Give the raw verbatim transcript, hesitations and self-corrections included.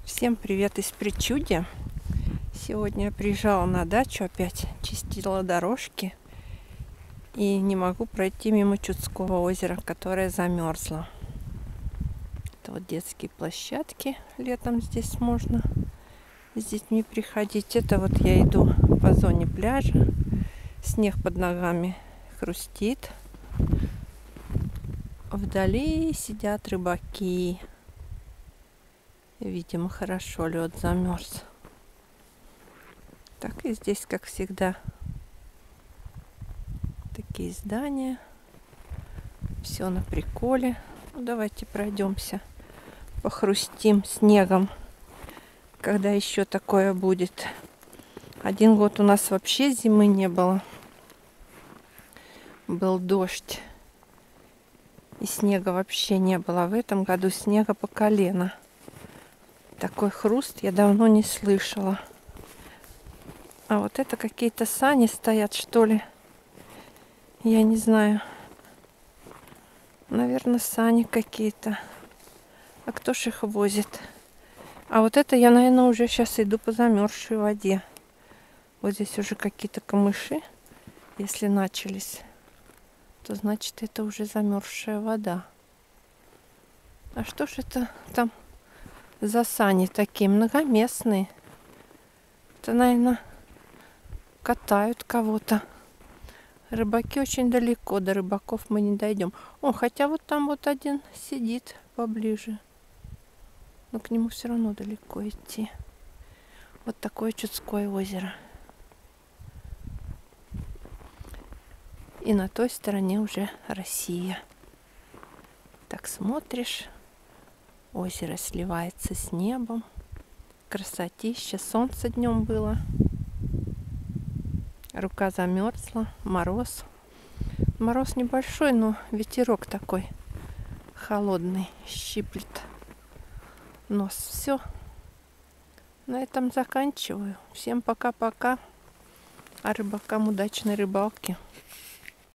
Всем привет из Причудья. Сегодня я приезжала на дачу, опять чистила дорожки и не могу пройти мимо Чудского озера, которое замерзло. Это вот детские площадки, летом здесь можно с детьми приходить. Это вот я иду по зоне пляжа, снег под ногами хрустит. Вдали сидят рыбаки. Видимо, хорошо лед замерз. Так и здесь, как всегда, такие здания. Все на приколе. Ну, давайте пройдемся, похрустим снегом, когда еще такое будет. Один год у нас вообще зимы не было. Был дождь. И снега вообще не было. В этом году снега по колено. Такой хруст я давно не слышала. А вот это какие-то сани стоят, что ли? Я не знаю. Наверное, сани какие-то. А кто ж их возит? А вот это я, наверное, уже сейчас иду по замерзшей воде. Вот здесь уже какие-то камыши. Если начались, то значит это уже замерзшая вода. А что ж это там за сани такие многоместные? Это, наверное, катают кого-то. Рыбаки очень далеко, до рыбаков мы не дойдем. О, хотя вот там вот один сидит поближе. Но к нему все равно далеко идти. Вот такое Чудское озеро. И на той стороне уже Россия. Так смотришь, озеро сливается с небом. Красотища, солнце днем было. Рука замерзла, мороз. Мороз небольшой, но ветерок такой холодный, щиплет нос. Все. На этом заканчиваю. Всем пока-пока. А рыбакам удачной рыбалки.